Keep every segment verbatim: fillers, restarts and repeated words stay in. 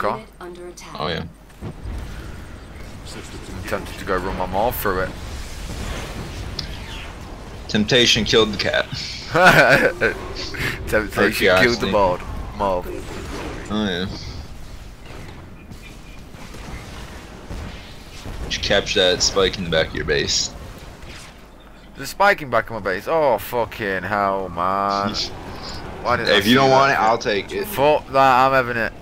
bunker. Oh yeah. I'm tempted to go run my mob through it. Temptation killed the cat. Temptation killed the mob. Mob. Oh yeah. You should capture that spike in the back of your base. There's a spike in back of my base. Oh fucking hell, man. Why did Hey, if you don't want it, I'll take it. Fuck that, I'm having it.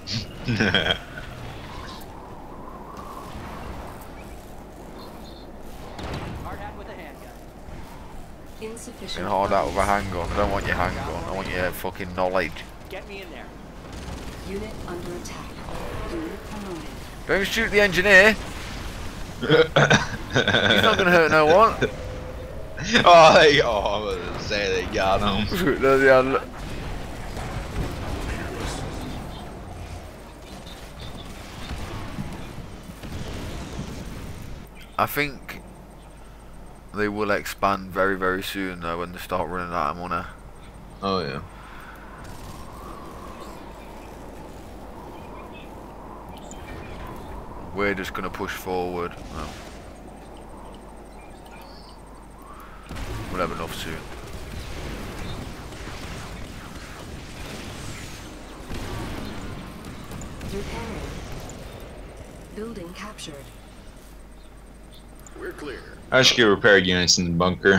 Insufficient. Hard out with a handgun. I don't want your handgun. I want your fucking knowledge. Get me in there. Unit under attack. Unit promoted. Don't shoot the engineer. He's not gonna hurt no one. Oh, they, oh, I was gonna say they got him. No, they are. I think they will expand very, very soon though when they start running out of money. Oh yeah. We're just gonna push forward. No. We'll have enough soon. Repairing. Building captured. We're clear. I should get repair units in the bunker.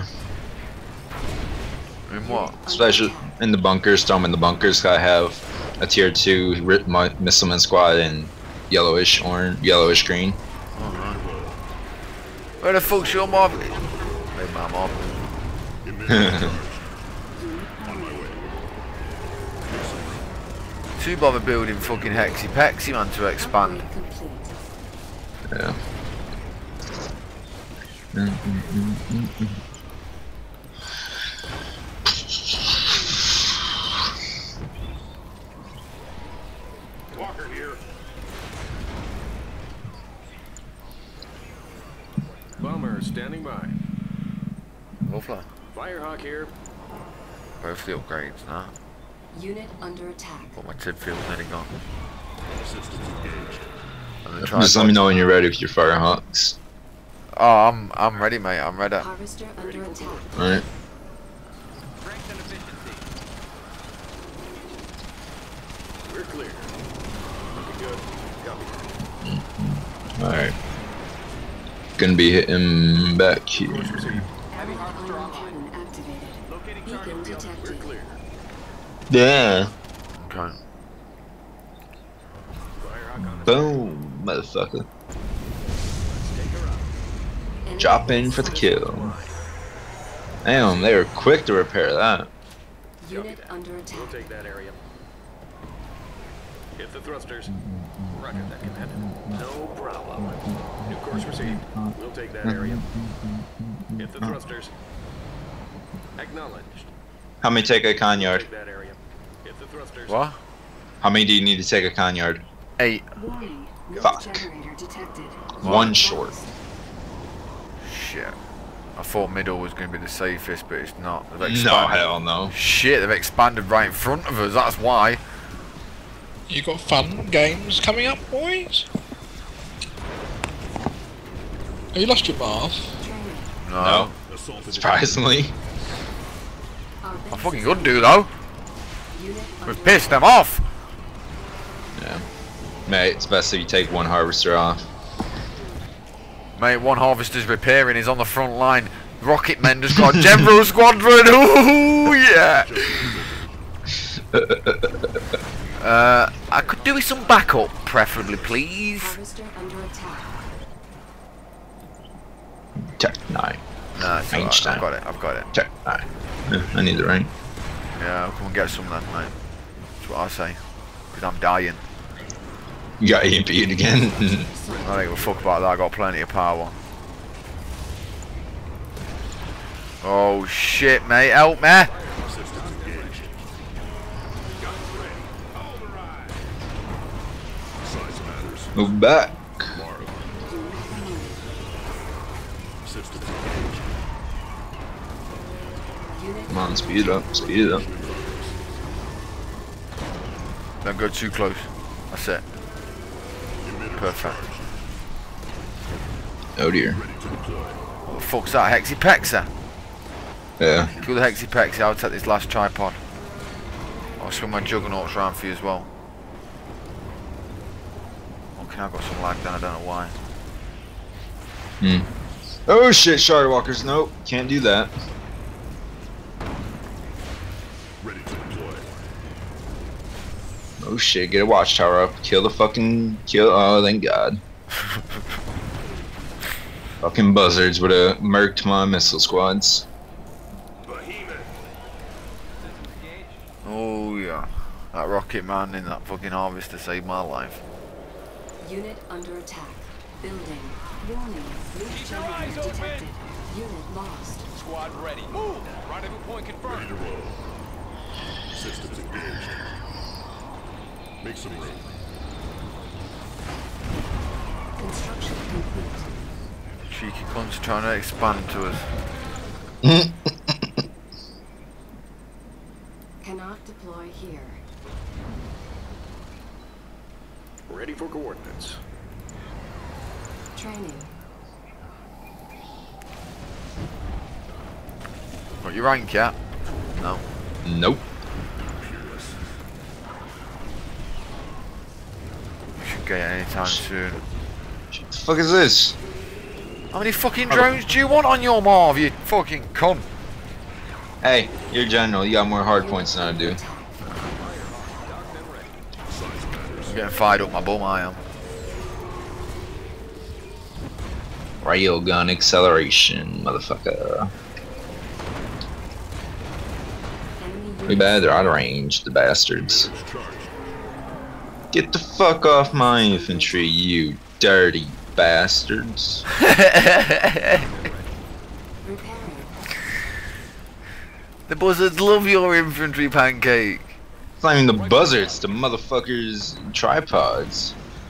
In what? Especially in the bunkers. Storm in the bunkers. Gotta have a tier two missileman squad and yellowish orange, yellowish green. Alright. Where the fuck's your mob? Where's my mob? Too bother building fucking hexy pexy man to expand. Yeah. Mm, mm, mm, mm, mm. Walker here. Bomber standing by. Lovely. Firehawk here. Both the upgrades now. Unit under attack. But my tip field's nearly gone. Systems engaged. And the Just let me know when you're ready with your Firehawks. Oh, I'm I'm ready, mate. I'm ready. Harvester under attack. Alright. Strength and efficiency. We're clear. Looking good. Copy. Alright. Gonna be hitting back here. Course received. Heavy harvester Iron online. cannon activated. Locating Beacon target. We're detected. clear. Yeah. Okay. Firehawk on the Boom, motherfucker. Let's take her out. Enemy Drop in for the kill. Damn, they were quick to repair that. Unit under We'll attack. take that area. Hit the thrusters. Roger that, Commander. No problem. New course received. We'll take that area. Hit the thrusters. Acknowledged. How many take a conyard? Take that area. Hit the thrusters. What? How many do you need to take a conyard? Eight. Warning. No Fuck. generator detected. One short. Shit. I thought middle was going to be the safest, but it's not. They've No, expanded. hell no. Shit, they've expanded right in front of us. That's why. You got fun games coming up, boys? Have you lost your bath? Training. No. No. Surprisingly. Our I fucking could do though. Unit We've under pissed them off. Yeah. Mate, it's best if you take one harvester off. Mate, one harvester's repairing. He's on the front line. Rocket Men just got General Squadron. Ooh, yeah. Uh, I could do with some backup, preferably, please. Harvester under attack. Tech nine. No, it's alright. Einstein. I've got it. I've got it. Tech nine. Yeah, I need the rank. Yeah, I'll come and get some then, mate. That's what I say. Because I'm dying. You got E M P'd again. I don't give a fuck about that. I got plenty of power. Oh shit, mate! Help me! Systems engaged. Guns ready. All the ride. Size matters. Move back. Tomorrow. Systems engaged. Unit Come on, speed it up. Speed it up. Don't go too close. That's it. Perfect. Oh dear. What the fuck's that? Hexipexer? Yeah. Kill the Hexipexer, I'll take this last tripod. I'll swing my juggernauts round for you as well. Okay, I've got some lag down, I don't know why. Hmm. Oh shit, Shard Walkers. Nope, can't do that. Ready to deploy. Oh shit, get a watchtower up. Kill the fucking kill. Oh, thank God. Fucking buzzards would have murked my missile squads. Behemoth. Oh yeah. That rocket man in that fucking harvester saved my life. Unit under attack. Building. Warning. Loop generator detected. Unit lost. Squad ready. Move. Rendezvous point Ready confirmed. to roll. Systems engaged. Make some room. Construction complete. Cheeky cunts trying to expand to us. Cannot deploy here. Ready for coordinates. Training. Got your rank yet? No. Nope. We should get it anytime soon. What the fuck is this? How many fucking drones do you want on your Marv, you fucking cunt? Hey, you're general. You got more hard points than I do. I'm getting fired up my bum, I am. Railgun acceleration, motherfucker. Enemy We bad, they're out of range, the bastards. Units charged. Get the fuck off my infantry, you dirty bastards. repairing. The buzzards love your infantry, Pancake. It's not even the buzzards, the motherfuckers tripods.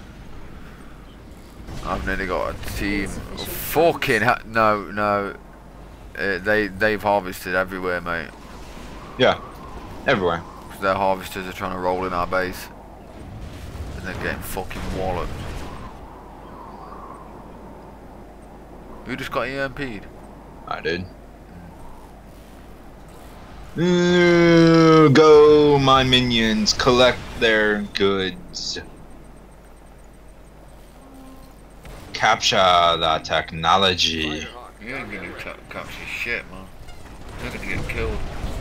I've nearly got a team of fucking ha no, no. Uh, they, they've harvested everywhere, mate. Yeah, everywhere. 'Cause their harvesters are trying to roll in our base. And they're getting fucking walloped. Who just got E M P'd? I did. Ooh, go, my minions, collect their goods. Capture the technology. Firehawk. You ain't gonna ca capture shit, man. You're gonna get killed.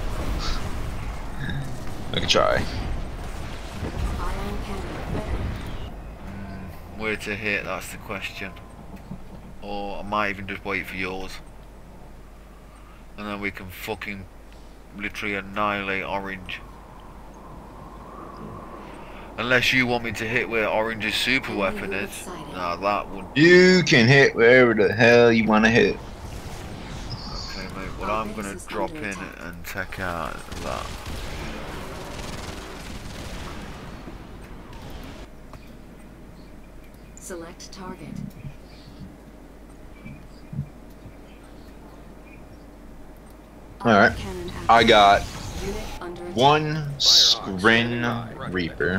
I can try. Ion cannon ready. Where to hit, that's the question. Or I might even just wait for yours. And then we can fucking literally annihilate Orange. Unless you want me to hit where Orange's super weapon is. Nah, that would. You can hit wherever the hell you want to hit. Okay, mate. Well, I'm gonna drop in and take out that. Select target. Alright. Ion cannon active. I got Unit under attack. one Scrin Reaper.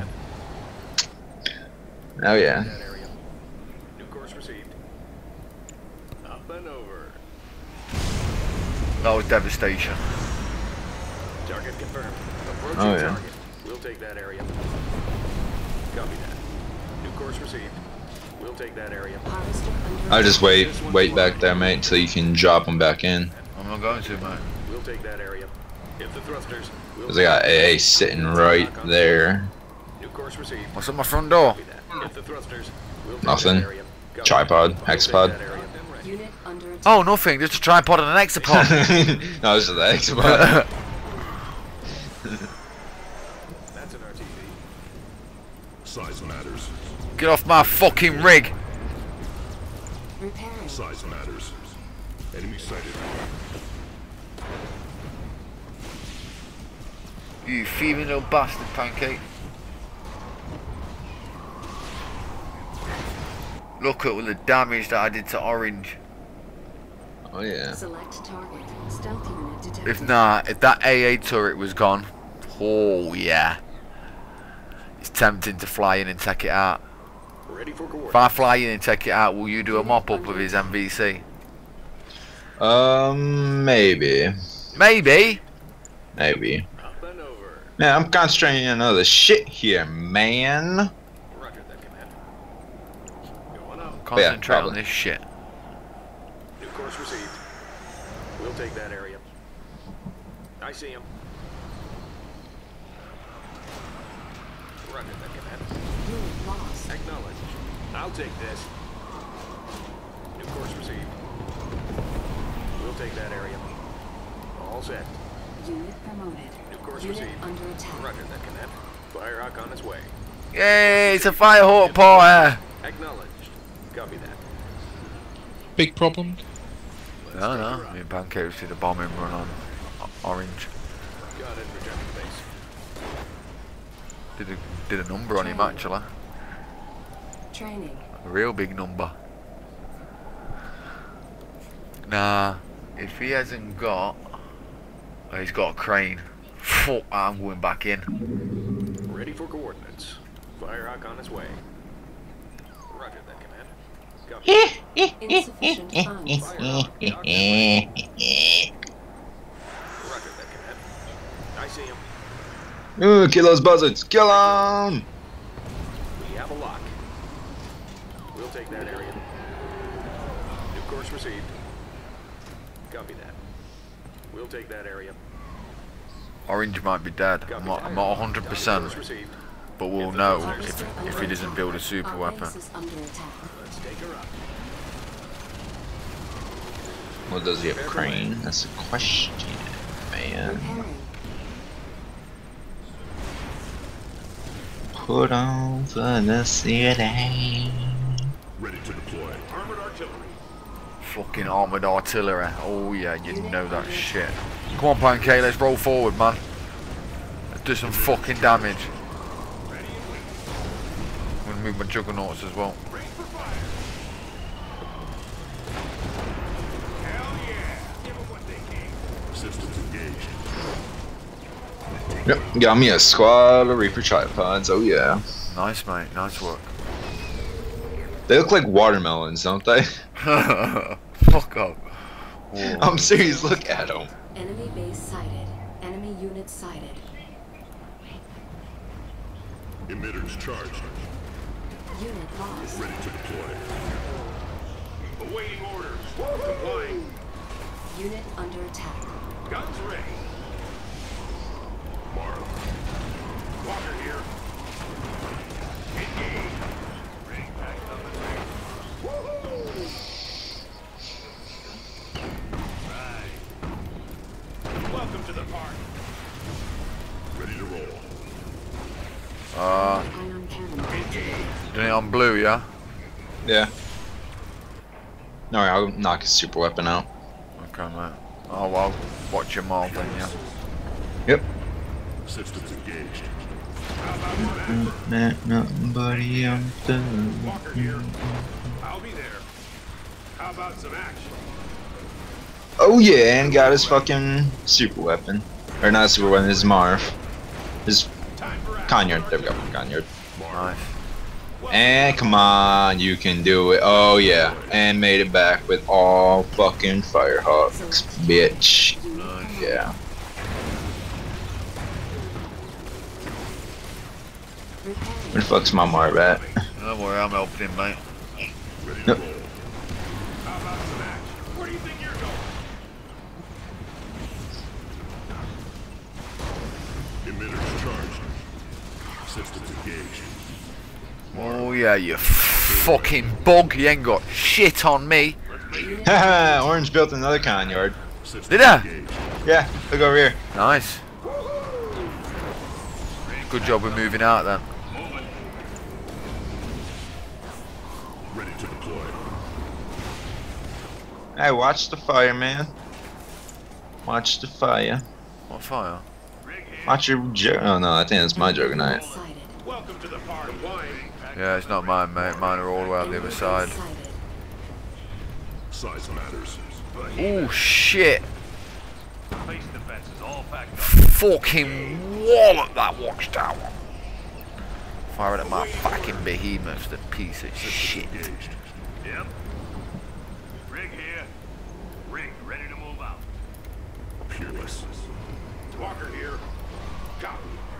Oh yeah. That area. New course received. Up and over. That was devastation. Target confirmed. Approaching Oh, yeah. target. We'll take that area. Copy that. New course received. We'll take that area. Harvester under I'll just attack. wait, wait back there, mate, till you can drop them back in. I'm not going to, mate. We'll take that area. Hit the thrusters. We'll Cause I got A A sitting right there. New course received. What's at my front door? Copy that. Hit the thrusters. We'll take Nothing. that area. Copy. Tripod, We'll take hexapod. that area. Unit under attack. Oh, nothing. Just a tripod and an hexapod. No, this is the hexapod. That's an R T V. Size matters. Get off my fucking rig. Repairing. Size matters. Enemy sighted. You thieving little bastard, Pancake. Look at all the damage that I did to Orange. Oh yeah. Select target. Stealth unit detected. If not, if that A A turret was gone, oh yeah. It's tempting to fly in and take it out. Ready for If coordinates. I fly in and take it out, will you do a mop up of his M V C? Um, maybe. Maybe. Maybe. Up and over. Man, I'm concentrating on other shit here, man. Roger that, command. Going up. Concentrate on probably. this shit. New course received. We'll take that area. I see him. Roger that, command. Unit lost. Acknowledged. I'll take this. New course received. We'll take that area. All set. Unit promoted. New course Unit received. under attack. Roger that, command. Firehawk on its way. Yay, it's a Firehawk party. Acknowledged. Copy that. Big problem. No, no. Me and Pancakes did a bombing run on O- Orange. Got it. Projecting base. Did a, did a number on him actually. Training. A real big number. Nah, if he hasn't got... Oh, he's got a crane. Fuck, I'm going back in. Ready for coordinates. Firehawk on its way. Roger that, command. Copy. Insufficient funds. Firehawk on its way. Roger that, command. I see him. Ooh, kill those buzzards. Kill them! We have a lock. We'll take that area. New course received. Copy that. We'll take that area. Orange might be dead. Copy I'm not, that. I'm not one hundred percent, Course received. but we'll know if, if he doesn't build a super Our weapon. base is under attack. Let's take her up. Well, does he have a crane? That's a question, man. Repairing. Put on for the city. Ready to deploy. Armored artillery. Fucking armoured artillery. Oh yeah, you know that shit. Come on, Pancake, let's roll forward, man. Let's do some fucking damage. I'm gonna move my juggernauts as well. Systems engaged. Yep, got me a squad of Reaper tripods. Oh yeah. Nice, mate. Nice work. They look like watermelons, don't they? Fuck up. Whoa. I'm serious. Look at them. Enemy base sighted. Enemy unit sighted. Emitters charged. Unit lost. Ready to deploy. Awaiting orders. Complying. Unit under attack. Guns ready. Mara. Walker here. Engage. Ring back up and ready. Woohoo! Right. Welcome to the party. Ready to roll. Uh, Ion cannon. doing it on blue, yeah? Yeah. No, I'll knock his super weapon out. Okay, mate. Oh well, watch your mouth then, yeah. Yep. Systems engaged. Not nothing but a Walker here. I'll be there. How about some action? Oh yeah, and got his fucking super weapon. Or not super weapon, his Marv. His Time for action. Conyard. There we go, Conyard. Nice. And come on, you can do it. Oh yeah, and made it back with all fucking Firehawks, bitch. Yeah. Repairing. Where the fuck's my Marv at? Don't worry, I'm helping him, mate. Ready to Yep. roll. How about some action? Where do you think you're going? Emitters charged. Systems engaged. Oh yeah, you fucking bug. You ain't got shit on me. Haha, Orange built another Conyard. Systems Did I? engaged. Yeah, look over here. Nice. Good job with moving out then. Ready to deploy. Hey, watch the fire, man. Watch the fire. What fire? Watch your ju- Oh no, I think that's my Juggernaut. Sighted. Welcome to the party. Complying. Yeah, it's not mine, mate. Mine are all the way on the other side. Sighted. Size matters. Oh shit! Base defenses all packed up. Fucking wallop that watchtower. Firing at my fucking behemoths, the piece of shit. Engaged. Yep. Rig here. Rig ready to move out. Peerless. Walker here. Copy.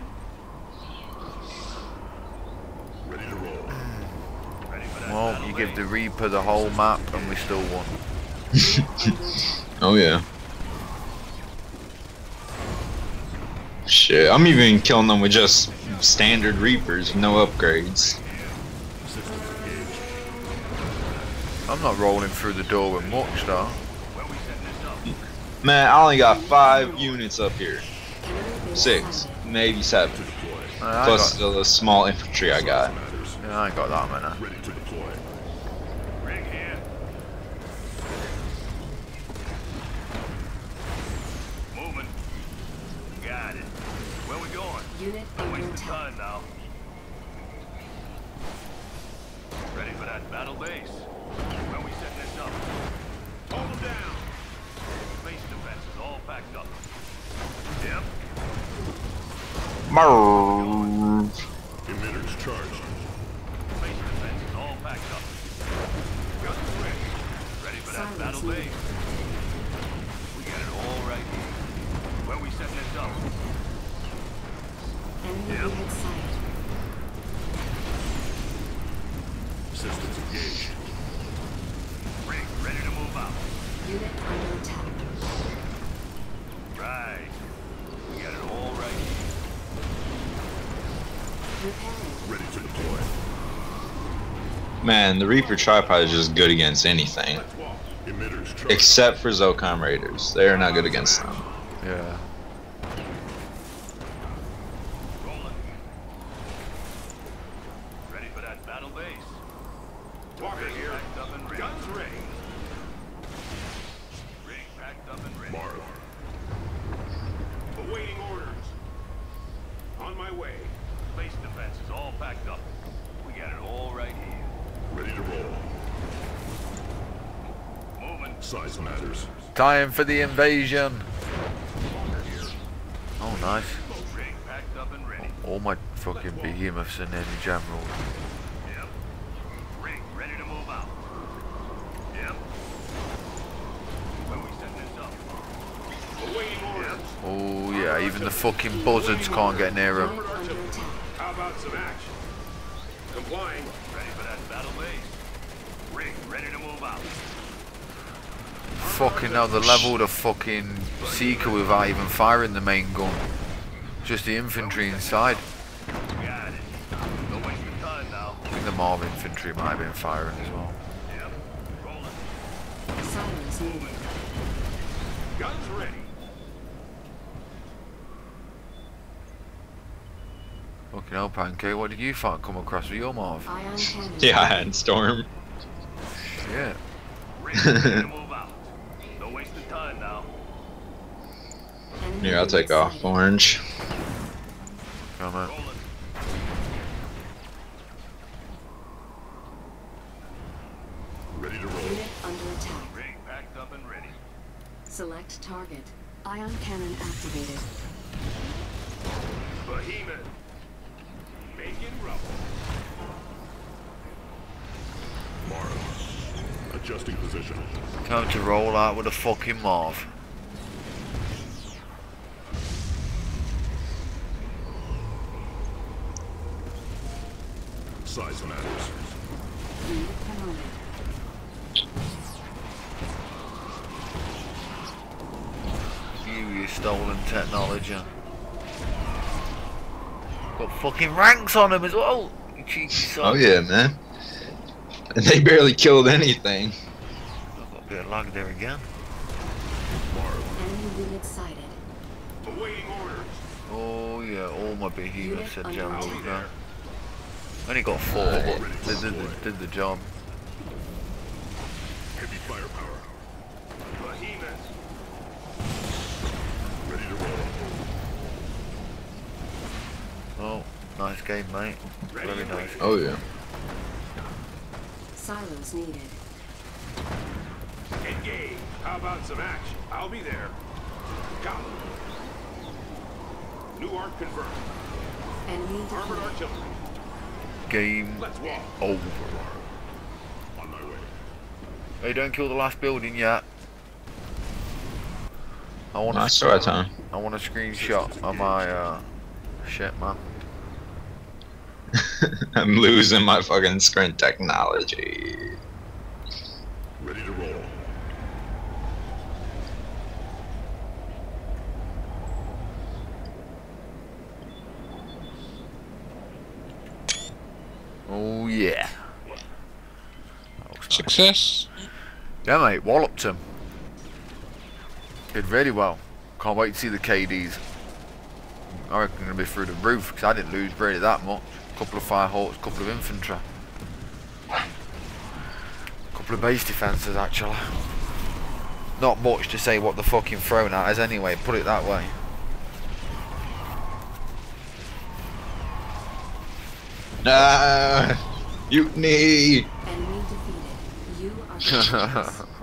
Ready to roll. Ready for that Well, battle you give base. the Reaper the whole map and we still won. Oh yeah. Shit, I'm even killing them with just standard Reapers, no upgrades. I'm not rolling through the door with much though. Where we setting this up? Man, I only got five units up here. Enemy base Six, sighted. maybe seven. I ain't Plus got, the small infantry I got. Matters. yeah, I ain't got that many. Ready to deploy. Rig here. Moving. Got it. Where we going? Unit Don't under waste the attack. time now. Ready for that battle base. Where we setting this up? Hold them down. Base defenses all packed up. Yep. Marv. Emitters charged. Base defenses all packed up. Guns ready. Ready for that Silence battle needed. base. We got it all right here. Where we setting this up? Enemy Yep. unit sighted. Systems engaged. Rig ready to move out. Unit under attack. Right. We got it all right here. Repairing. Ready to deploy. Man, the Reaper tripod is just good against anything. Emitters charged. Except for Zocom Raiders. They are not good against them. Yeah. Rolling. Ready for that battle base. Walker here. Packed up and ready. Guns ready. Rig packed up and ready. Marv. Awaiting orders. On my way. Base defenses all packed up. We got it all right here. Ready to roll. Moving. Size matters. Time for the invasion. Oh, nice. Rig packed up and ready. All my fucking behemoths are nearly general. Yep. Rig ready to move out. Yep. When we setting this up? Awaiting orders. Oh yeah, even the fucking buzzards can't get near him. Unit under attack. How about some action? Complying. Ready for that battle base. Rig ready to move out. Fucking hell, the level of the fucking Seeker without even firing the main gun. Just the infantry inside. Got it. No wasting time now. I think the Marv infantry might have been firing as well. Yep. Rolling. Silence needed. Guns ready. Fucking hell, Pancake, what did you find come across with your Marv? Ion cannon. Yeah, and Storm. Yeah. Rig ready to move out. No wasting time now. Enemy Here, I'll unit take off sighted. orange. Come on. Rolling. Ready to roll. Unit under attack. Rig packed up and ready. Select target. Ion cannon activated. Behemoth. Making rubble. Marv. Adjusting position. Time to roll out with a fucking Marv. Size matters. Unit promoted. You, you stolen technology. Got fucking ranks on them as well. You cheeky son. Oh yeah, man. And they barely killed anything. I've got a bit of lag there again. Enemy unit sighted. Awaiting orders. Oh yeah, all my behemoths Unit are under generals attack. now. Only got four, but they did the, did the job. Heavy firepower. Behemoth. Ready to roll. Oh, nice game, mate. Very nice. Oh yeah. Silos needed. Engage. How about some action? I'll be there. Go. New arc confirmed. Enemy Armored deployed. artillery. game Let's walk. over. On my way. Hey, don't kill the last building yet. I want Nice to. try, Tom. I want a screenshot of my uh, shit, man. I'm losing my fucking screen technology. Ready to roll. Oh yeah. That looks nice. Success. Yeah, mate, walloped him. Did really well. Can't wait to see the K Ds. I reckon they're gonna be through the roof because I didn't lose really that much. Couple of fire hawks, couple of infantry, couple of base defences actually. Not much to say what the fucking thrown at us anyway. Put it that way. Nah, mutiny. Enemy defeated. You are victorious.